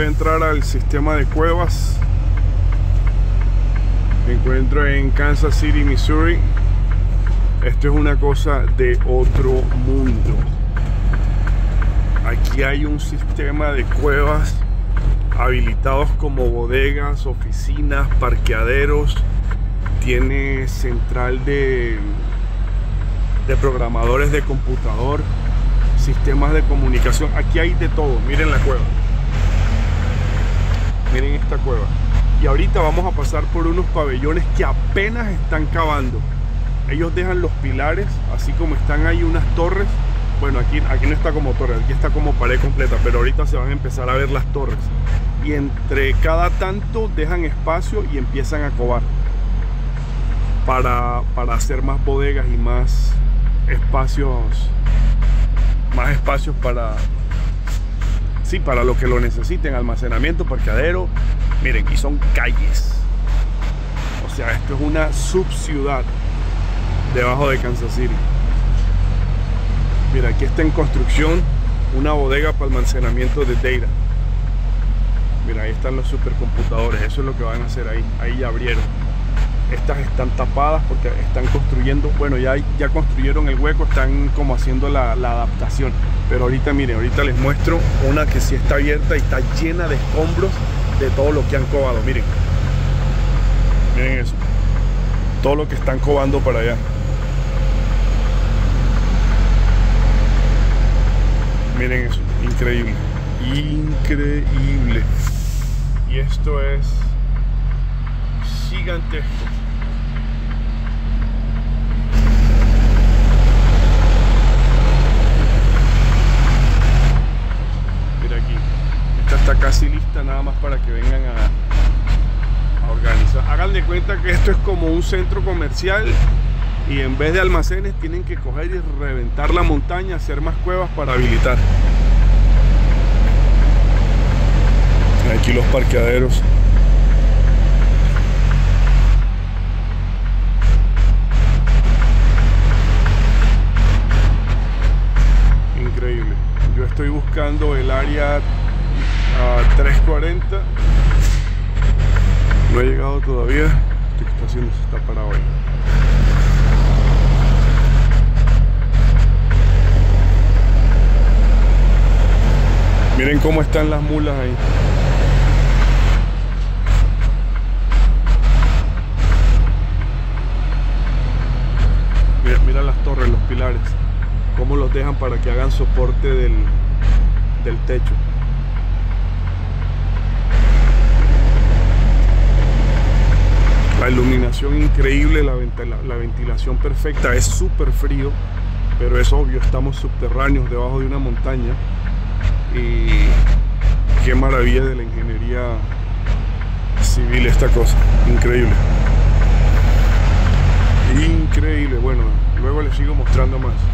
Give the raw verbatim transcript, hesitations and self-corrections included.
Voy a entrar al sistema de cuevas. Me encuentro en Kansas City, Missouri. Esto es una cosa de otro mundo. Aquí hay un sistema de cuevas habilitados como bodegas, oficinas, parqueaderos. Tiene central de, de programadores de computador, sistemas de comunicación. Aquí hay de todo. Miren la cueva. Miren esta cueva. Y ahorita vamos a pasar por unos pabellones que apenas están cavando. Ellos dejan los pilares, así como están ahí unas torres. Bueno, aquí, aquí no está como torre, aquí está como pared completa, pero ahorita se van a empezar a ver las torres. Y entre cada tanto dejan espacio y empiezan a covar para, para hacer más bodegas y más espacios, más espacios para, sí, para lo que lo necesiten, almacenamiento, parqueadero. Miren, y son calles. O sea, esto es una subciudad debajo de Kansas City. Mira, aquí está en construcción una bodega para almacenamiento de data. Mira, ahí están los supercomputadores. Eso es lo que van a hacer ahí. Ahí ya abrieron. Estas están tapadas porque están construyendo. Bueno, ya, ya construyeron el hueco. Están como haciendo la, la adaptación. Pero ahorita, miren, ahorita les muestro una que sí está abierta y está llena de escombros de todo lo que han covado. Miren. Miren eso. Todo lo que están covando para allá. Miren eso, increíble, increíble. Y esto es gigantesco. Mira aquí, esta está casi lista nada más para que vengan a, a organizar. Hagan de cuenta que esto es como un centro comercial. Y en vez de almacenes tienen que coger y reventar la montaña, hacer más cuevas para habilitar. Aquí los parqueaderos. Increíble. Yo estoy buscando el área uh, trescientos cuarenta. No he llegado todavía. ¿Qué está haciendo? Se está parado ahí. Miren cómo están las mulas ahí. Mira, mira las torres, los pilares. Cómo los dejan para que hagan soporte del, del techo. La iluminación increíble, la, ventila, la ventilación perfecta. Es súper frío, pero es obvio, estamos subterráneos debajo de una montaña. Y qué maravilla de la ingeniería civil esta cosa, increíble, increíble. Bueno, luego les sigo mostrando más.